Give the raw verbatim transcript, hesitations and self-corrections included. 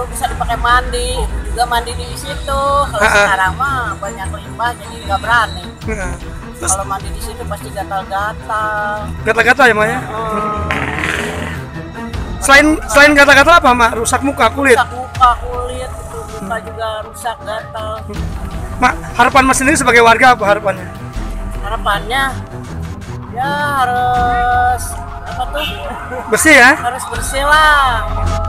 dulu bisa dipakai mandi, juga mandi di situ. Kalau sekarang mah banyak limbah jadi nggak berani. Kalau mandi di situ pasti gatal-gatal. Gatal-gatal ya, Mak ya? Hmm. Selain selain gatal-gatal apa, Mak? Rusak muka, kulit? Rusak muka, kulit, itu muka juga rusak, gatal. Mak, harapan Mas sendiri sebagai warga apa harapannya? Harapannya ya harus apa tuh? Bersih ya? Harus bersih lah.